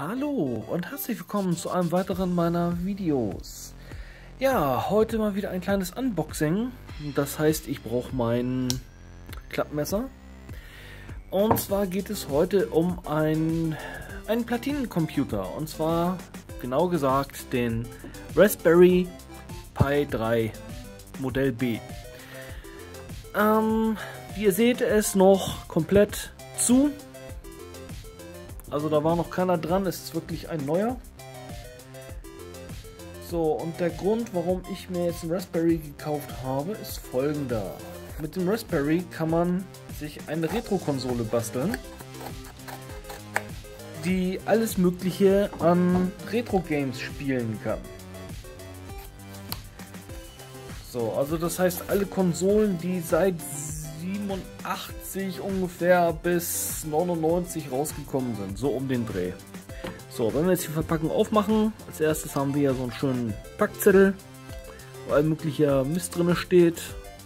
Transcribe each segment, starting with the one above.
Hallo und herzlich willkommen zu einem weiteren meiner Videos. Ja, heute mal wieder ein kleines Unboxing. Das heißt, ich brauche mein Klappmesser. Und zwar geht es heute um einen Platinencomputer. Und zwar, genau gesagt, den Raspberry Pi 3 Modell B. Wie ihr seht, er ist noch komplett zu. Also da war noch keiner dran, es ist wirklich ein neuer. So, und der Grund, warum ich mir jetzt einen Raspberry gekauft habe, ist folgender. Mit dem Raspberry kann man sich eine Retro-Konsole basteln, die alles Mögliche an Retro-Games spielen kann. So, also das heißt, alle Konsolen, die seit 87 ungefähr bis 99 rausgekommen sind, so um den Dreh. So, wenn wir jetzt die Verpackung aufmachen, als erstes haben wir ja so einen schönen Packzettel, wo all möglicher Mist drin steht.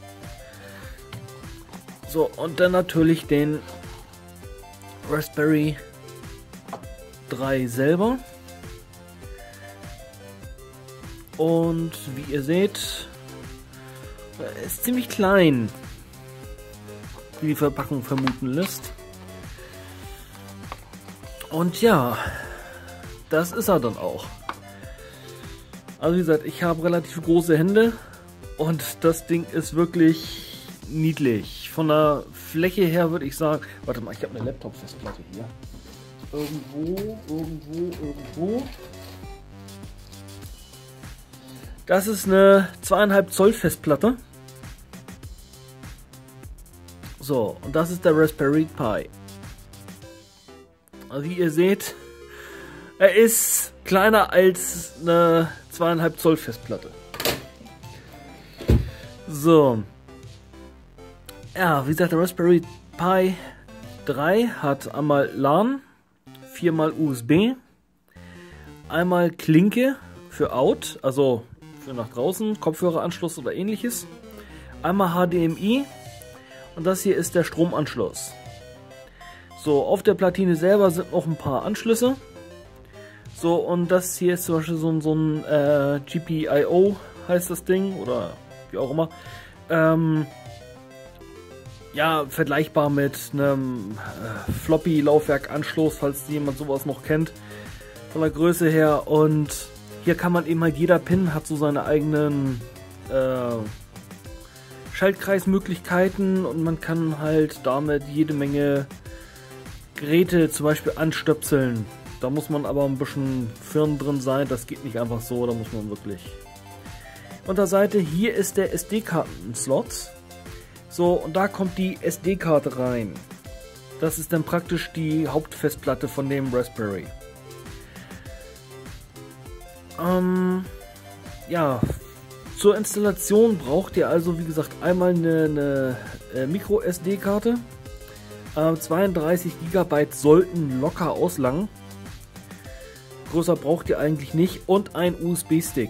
So, und dann natürlich den Raspberry 3 selber. Und wie ihr seht, er ist ziemlich klein, wie die Verpackung vermuten lässt. Und ja, das ist er dann auch. Also wie gesagt, ich habe relativ große Hände und das Ding ist wirklich niedlich. Von der Fläche her würde ich sagen, warte mal, ich habe eine Laptop-Festplatte hier. Irgendwo. Das ist eine 2,5 Zoll Festplatte. So, und das ist der Raspberry Pi. Also wie ihr seht, er ist kleiner als eine 2,5 Zoll Festplatte. So. Ja, wie gesagt, der Raspberry Pi 3 hat einmal LAN, 4x USB, einmal Klinke für Out, also für nach draußen, Kopfhöreranschluss oder ähnliches, einmal HDMI. Und das hier ist der Stromanschluss. So, auf der Platine selber sind noch ein paar Anschlüsse. So, und das hier ist zum Beispiel so ein GPIO heißt das Ding, oder wie auch immer. Ja, vergleichbar mit einem Floppy-Laufwerk-Anschluss, falls jemand sowas noch kennt, von der Größe her. Und hier kann man eben halt, jeder Pin hat so seine eigenen Schaltkreismöglichkeiten und man kann halt damit jede Menge Geräte zum Beispiel anstöpseln. Da muss man aber ein bisschen firm drin sein, das geht nicht einfach so, da muss man wirklich. Und der Seite, hier ist der SD-Karten-Slot. So, und da kommt die SD-Karte rein. Das ist dann praktisch die Hauptfestplatte von dem Raspberry. Ja, zur Installation braucht ihr also, wie gesagt, einmal eine Micro-SD-Karte. 32 GB sollten locker auslangen. Größer braucht ihr eigentlich nicht. Und ein USB-Stick.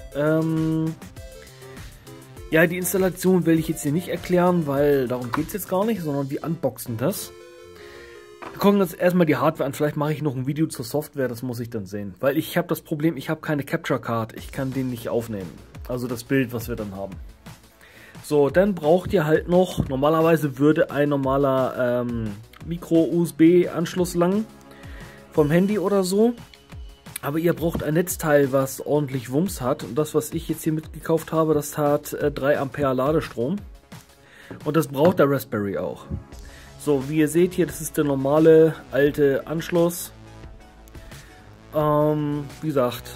Ja, die Installation will ich jetzt hier nicht erklären, weil darum geht es jetzt gar nicht, sondern wir unboxen das. Wir gucken uns erstmal die Hardware an. Vielleicht mache ich noch ein Video zur Software, das muss ich dann sehen. Weil ich habe das Problem, ich habe keine Capture Card. Ich kann den nicht aufnehmen. Also das Bild, was wir dann haben. So, dann braucht ihr halt noch, normalerweise würde ein normaler Micro-USB-Anschluss lang vom Handy oder so. Aber ihr braucht ein Netzteil, was ordentlich Wumms hat. Und das, was ich jetzt hier mitgekauft habe, das hat 3 Ampere Ladestrom. Und das braucht der Raspberry auch. So, wie ihr seht hier, das ist der normale alte Anschluss. Wie gesagt,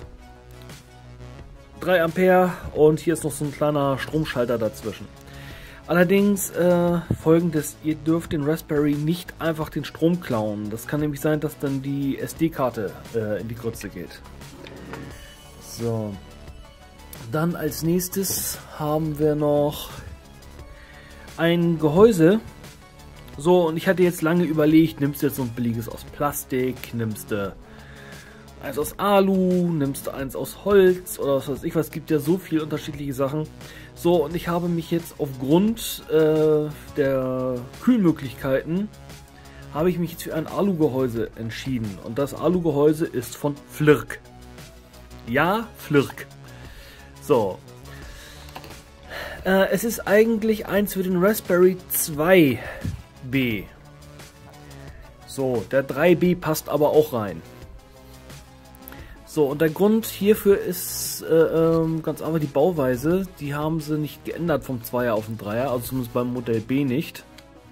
3 Ampere und hier ist noch so ein kleiner Stromschalter dazwischen. Allerdings folgendes, ihr dürft den Raspberry nicht einfach den Strom klauen. Das kann nämlich sein, dass dann die SD-Karte in die Grütze geht. So, dann als nächstes haben wir noch ein Gehäuse. So, und ich hatte jetzt lange überlegt, nimmst du jetzt so ein billiges aus Plastik, nimmst du eins aus Alu, nimmst du eins aus Holz oder was weiß ich was, gibt ja so viele unterschiedliche Sachen. So, und ich habe mich jetzt aufgrund der Kühlmöglichkeiten habe ich mich jetzt für ein Alugehäuse entschieden. Und das Alugehäuse ist von Flirc. Ja, Flirc. So. Es ist eigentlich eins für den Raspberry 2B. So, der 3B passt aber auch rein. So, und der Grund hierfür ist ganz einfach die Bauweise. Die haben sie nicht geändert vom 2er auf den 3er, also zumindest beim Modell B nicht.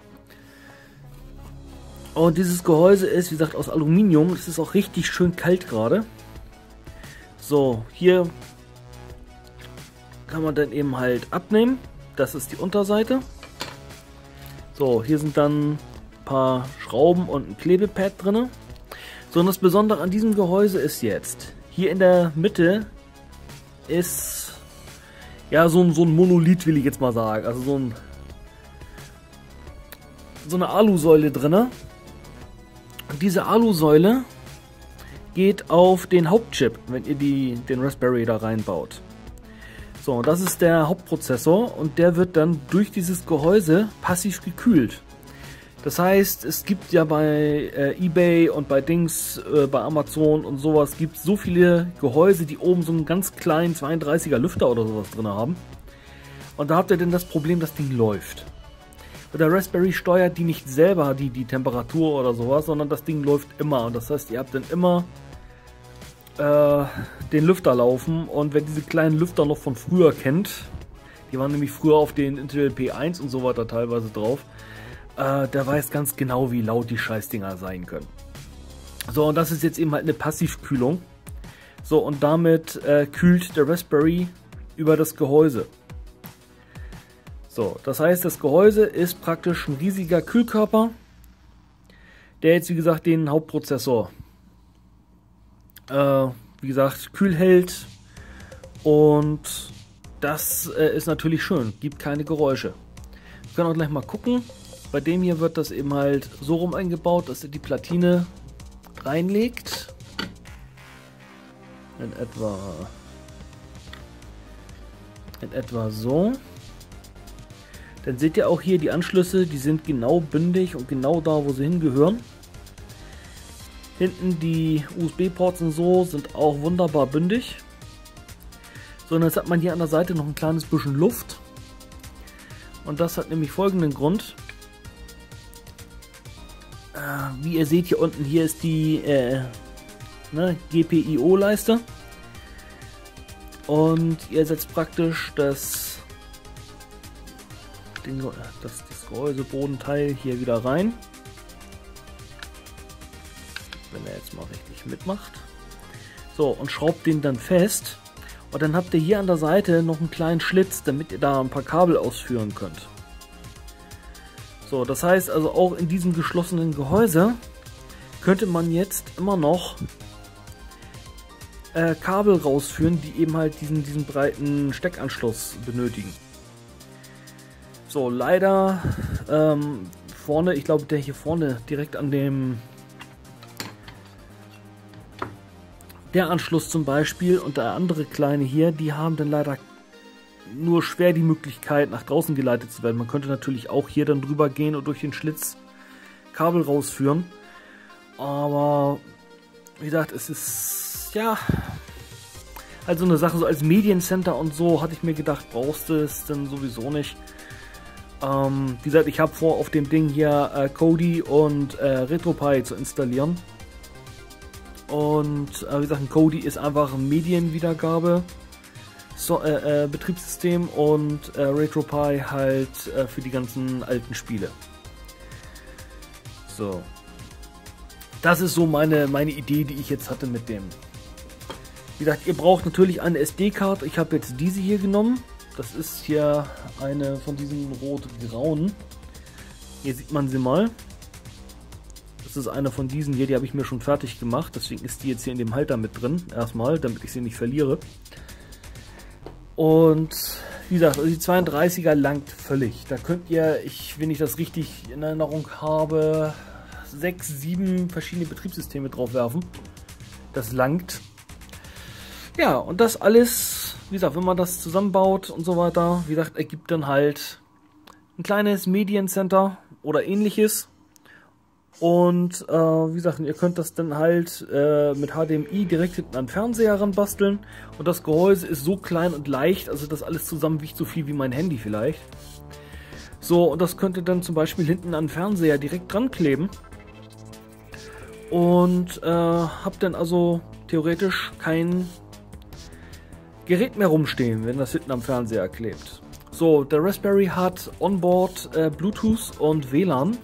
Und dieses Gehäuse ist, wie gesagt, aus Aluminium. Es ist auch richtig schön kalt gerade. So, hier kann man dann eben halt abnehmen. Das ist die Unterseite. So, hier sind dann ein paar Schrauben und ein Klebepad drin. So, und das Besondere an diesem Gehäuse ist jetzt, hier in der Mitte ist ja so ein Monolith, will ich jetzt mal sagen. Also so eine Alusäule drin. Und diese Alusäule geht auf den Hauptchip, wenn ihr den Raspberry da reinbaut. So, das ist der Hauptprozessor und der wird dann durch dieses Gehäuse passiv gekühlt. Das heißt, es gibt ja bei eBay und bei bei Amazon und sowas, gibt so viele Gehäuse, die oben so einen ganz kleinen 32er Lüfter oder sowas drin haben. Und da habt ihr dann das Problem, das Ding läuft. Und der Raspberry steuert die nicht selber, die Temperatur oder sowas, sondern das Ding läuft immer. Und das heißt, ihr habt dann immer den Lüfter laufen. Und wer diese kleinen Lüfter noch von früher kennt, die waren nämlich früher auf den Intel P1 und so weiter teilweise drauf, der weiß ganz genau, wie laut die Scheißdinger sein können. So, und das ist jetzt eben halt eine Passivkühlung. So, und damit kühlt der Raspberry über das Gehäuse. So, das heißt, das Gehäuse ist praktisch ein riesiger Kühlkörper, der jetzt, wie gesagt, den Hauptprozessor, wie gesagt, kühl hält. Und das ist natürlich schön, gibt keine Geräusche. Wir können auch gleich mal gucken. Bei dem hier wird das eben halt so rum eingebaut, dass ihr die Platine reinlegt. In etwa so. Dann seht ihr auch hier die Anschlüsse, die sind genau bündig und genau da, wo sie hingehören. Hinten die USB-Ports und so sind auch wunderbar bündig. So, und jetzt hat man hier an der Seite noch ein kleines bisschen Luft. Und das hat nämlich folgenden Grund. Wie ihr seht hier unten, hier ist die GPIO-Leiste. Und ihr setzt praktisch das Gehäusebodenteil hier wieder rein. Wenn er jetzt mal richtig mitmacht. So, und schraubt den dann fest. Und dann habt ihr hier an der Seite noch einen kleinen Schlitz, damit ihr da ein paar Kabel ausführen könnt. So, das heißt also auch in diesem geschlossenen Gehäuse könnte man jetzt immer noch Kabel rausführen, die eben halt diesen breiten Steckanschluss benötigen. So, leider vorne, ich glaube der hier vorne direkt an der Anschluss zum Beispiel und der andere kleine hier, die haben dann leider nur schwer die Möglichkeit, nach draußen geleitet zu werden. Man könnte natürlich auch hier dann drüber gehen und durch den Schlitz Kabel rausführen. Aber wie gesagt, es ist ja also eine Sache, so als Mediencenter und so hatte ich mir gedacht, brauchst du es denn sowieso nicht. Wie gesagt, ich habe vor, auf dem Ding hier Kodi und RetroPie zu installieren. Und wie gesagt, ein Kodi ist einfach ein Medienwiedergabe Betriebssystem und RetroPie halt für die ganzen alten Spiele. So. Das ist so meine Idee, die ich jetzt hatte mit dem. Wie gesagt, ihr braucht natürlich eine SD-Karte. Ich habe jetzt diese hier genommen. Das ist hier eine von diesen rot-grauen. Hier sieht man sie mal. Das ist eine von diesen hier, die habe ich mir schon fertig gemacht. Deswegen ist die jetzt hier in dem Halter mit drin. Erstmal, damit ich sie nicht verliere. Und wie gesagt, also die 32er langt völlig. Da könnt ihr, wenn ich das richtig in Erinnerung habe, 6, 7 verschiedene Betriebssysteme drauf werfen. Das langt. Ja, und das alles, wie gesagt, wenn man das zusammenbaut und so weiter, wie gesagt, ergibt dann halt ein kleines Mediencenter oder ähnliches. Und wie gesagt, ihr könnt das dann halt mit HDMI direkt hinten an den Fernseher ranbasteln. Und das Gehäuse ist so klein und leicht, also das alles zusammen wiegt so viel wie mein Handy vielleicht. So, und das könnt ihr dann zum Beispiel hinten an den Fernseher direkt dran kleben. Und habt dann also theoretisch kein Gerät mehr rumstehen, wenn das hinten am Fernseher klebt. So, der Raspberry hat onboard Bluetooth und WLAN.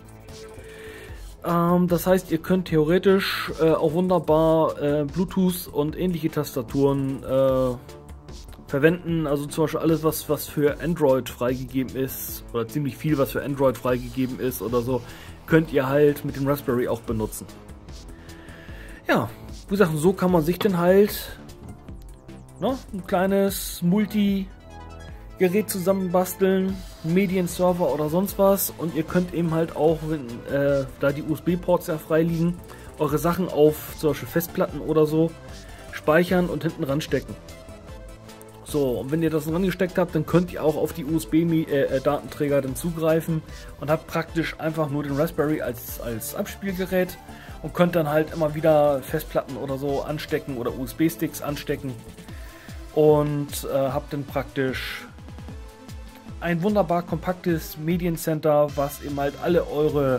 Das heißt, ihr könnt theoretisch auch wunderbar Bluetooth und ähnliche Tastaturen verwenden. Also zum Beispiel alles, was für Android freigegeben ist, oder ziemlich viel, was für Android freigegeben ist oder so, könnt ihr halt mit dem Raspberry auch benutzen. Ja, wie gesagt, so kann man sich dann halt ein kleines Multi-Gerät zusammenbasteln, Medienserver oder sonst was, und ihr könnt eben halt auch, wenn da die USB-Ports ja frei liegen, eure Sachen auf zum Beispiel Festplatten oder so speichern und hinten ranstecken. So, und wenn ihr das rangesteckt habt, dann könnt ihr auch auf die USB-Datenträger dann zugreifen und habt praktisch einfach nur den Raspberry als Abspielgerät und könnt dann halt immer wieder Festplatten oder so anstecken oder USB-Sticks anstecken und habt dann praktisch ein wunderbar kompaktes Mediencenter, was eben halt alle eure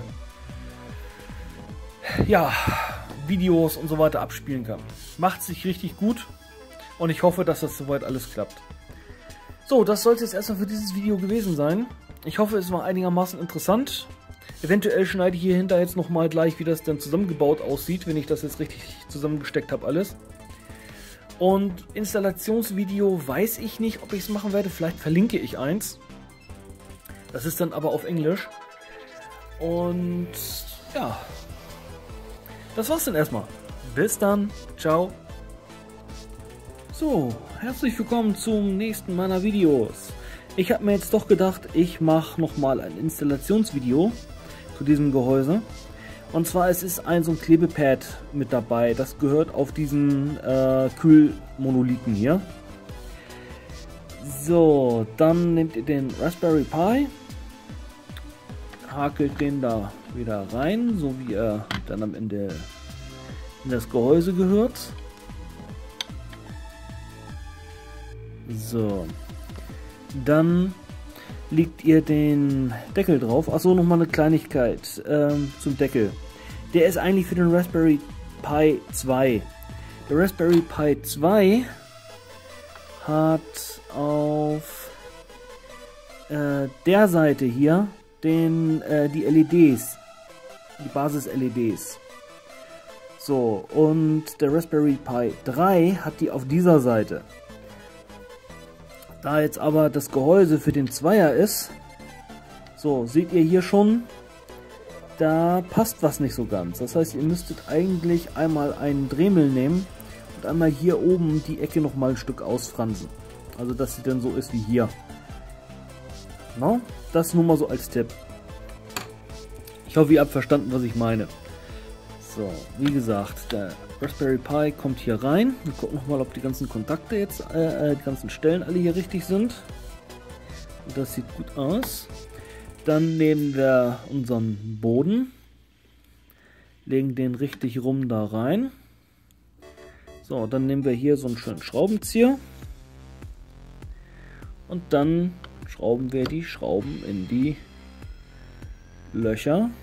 Videos und so weiter abspielen kann. Macht sich richtig gut und ich hoffe, dass das soweit alles klappt. So, das soll es jetzt erstmal für dieses Video gewesen sein. Ich hoffe, es war einigermaßen interessant. Eventuell schneide ich hier hinter jetzt nochmal gleich, wie das dann zusammengebaut aussieht, wenn ich das jetzt richtig zusammengesteckt habe alles. Und Installationsvideo weiß ich nicht, ob ich es machen werde. Vielleicht verlinke ich eins. Das ist dann aber auf Englisch. Und ja, das war's dann erstmal. Bis dann. Ciao. So, herzlich willkommen zum nächsten meiner Videos. Ich habe mir jetzt doch gedacht, ich mache nochmal ein Installationsvideo zu diesem Gehäuse. Und zwar es ist so ein Klebepad mit dabei. Das gehört auf diesen Kühlmonolithen hier. So, dann nehmt ihr den Raspberry Pi, hakelt den da wieder rein, so wie er dann am Ende in das Gehäuse gehört. So, dann legt ihr den Deckel drauf. Achso, nochmal eine Kleinigkeit zum Deckel. Der ist eigentlich für den Raspberry Pi 2. Der Raspberry Pi 2 hat auf der Seite hier die LEDs, die Basis-LEDs. So, und der Raspberry Pi 3 hat die auf dieser Seite. Da jetzt aber das Gehäuse für den Zweier ist, so, seht ihr hier schon, da passt was nicht so ganz. Das heißt, ihr müsstet eigentlich einmal einen Dremel nehmen und einmal hier oben die Ecke noch mal ein Stück ausfransen. Also, dass sie dann so ist wie hier. No? Das nur mal so als Tipp. Ich hoffe, ihr habt verstanden, was ich meine. So, wie gesagt, der Raspberry Pi kommt hier rein. Wir gucken noch mal, ob die ganzen Kontakte jetzt, die ganzen Stellen alle hier richtig sind. Und das sieht gut aus. Dann nehmen wir unseren Boden, legen den richtig rum da rein. So, dann nehmen wir hier so einen schönen Schraubenzieher und dann schrauben wir die Schrauben in die Löcher.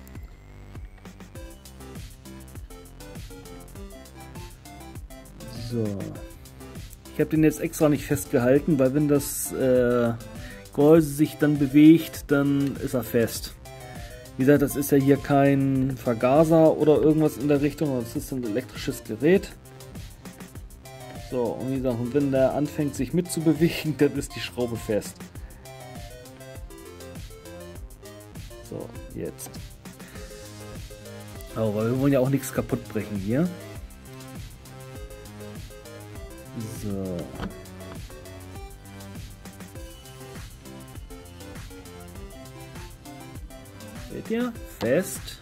So, ich habe den jetzt extra nicht festgehalten, weil wenn das Gehäuse sich dann bewegt, dann ist er fest. Wie gesagt, das ist ja hier kein Vergaser oder irgendwas in der Richtung, das ist ein elektrisches Gerät. So, und wie gesagt, wenn der anfängt sich mitzubewegen, dann ist die Schraube fest. So, jetzt. Aber wir wollen ja auch nichts kaputt brechen hier. So. Seht ihr? Fest.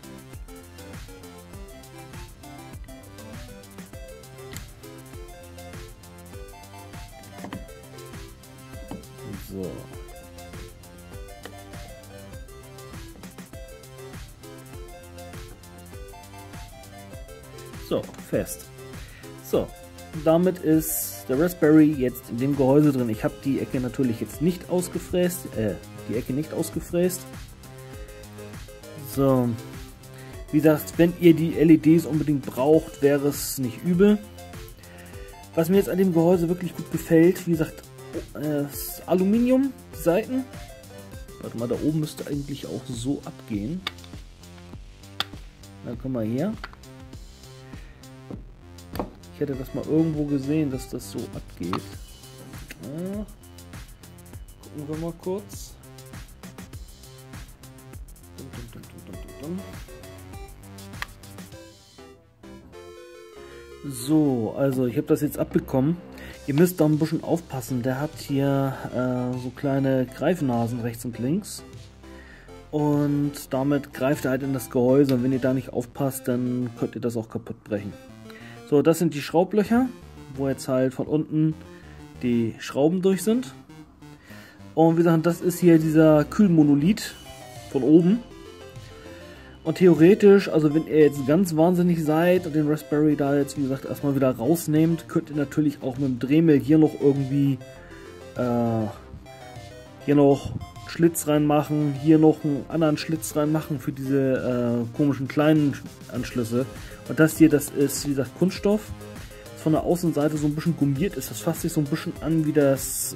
So. So, fest. So, damit ist der Raspberry jetzt in dem Gehäuse drin. Ich habe die Ecke natürlich jetzt nicht ausgefräst. So, wie gesagt, wenn ihr die LEDs unbedingt braucht, wäre es nicht übel. Was mir jetzt an dem Gehäuse wirklich gut gefällt, wie gesagt, das Aluminium, die Seiten. Warte mal, da oben müsste eigentlich auch so abgehen. Dann kommen wir her. Ich hätte das mal irgendwo gesehen, dass das so abgeht. Ja. Gucken wir mal kurz. So, also ich habe das jetzt abbekommen. Ihr müsst da ein bisschen aufpassen. Der hat hier so kleine Greifnasen rechts und links. Und damit greift er halt in das Gehäuse. Und wenn ihr da nicht aufpasst, dann könnt ihr das auch kaputt brechen. So, das sind die Schraublöcher, wo jetzt halt von unten die Schrauben durch sind. Und wie gesagt, das ist hier dieser Kühlmonolith von oben. Und theoretisch, also wenn ihr jetzt ganz wahnsinnig seid und den Raspberry da jetzt, wie gesagt, erstmal wieder rausnehmt, könnt ihr natürlich auch mit dem Dremel hier noch irgendwie hier noch einen Schlitz reinmachen, hier noch einen anderen Schlitz reinmachen für diese komischen kleinen Anschlüsse. Und das hier, das ist, wie gesagt, Kunststoff. Das von der Außenseite so ein bisschen gummiert ist. Das fasst sich so ein bisschen an wie das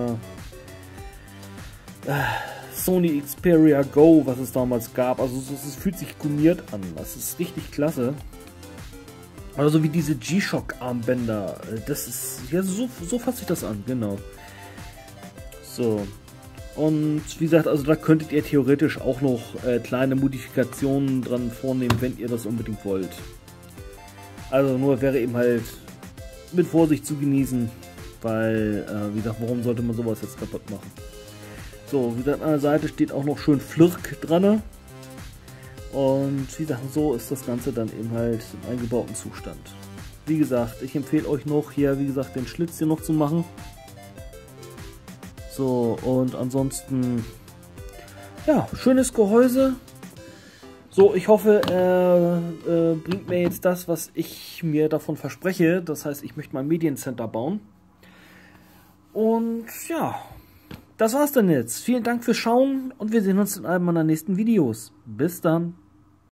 Sony Xperia Go, was es damals gab. Also es fühlt sich gummiert an. Das ist richtig klasse. Also wie diese G-Shock Armbänder. Das ist, ja, so fasst sich das an, genau. So. Und wie gesagt, also da könntet ihr theoretisch auch noch kleine Modifikationen dran vornehmen, wenn ihr das unbedingt wollt. Also nur wäre eben halt mit Vorsicht zu genießen, weil, wie gesagt, warum sollte man sowas jetzt kaputt machen? So, wie gesagt, an der Seite steht auch noch schön Flirk dran. Und wie gesagt, so ist das Ganze dann eben halt im eingebauten Zustand. Wie gesagt, ich empfehle euch noch hier, wie gesagt, den Schlitz hier noch zu machen. So, und ansonsten, ja, schönes Gehäuse. So, ich hoffe, bringt mir jetzt das, was ich mir davon verspreche. Das heißt, ich möchte mein Mediencenter bauen. Und ja, das war's dann jetzt. Vielen Dank fürs Schauen und wir sehen uns in einem meiner nächsten Videos. Bis dann.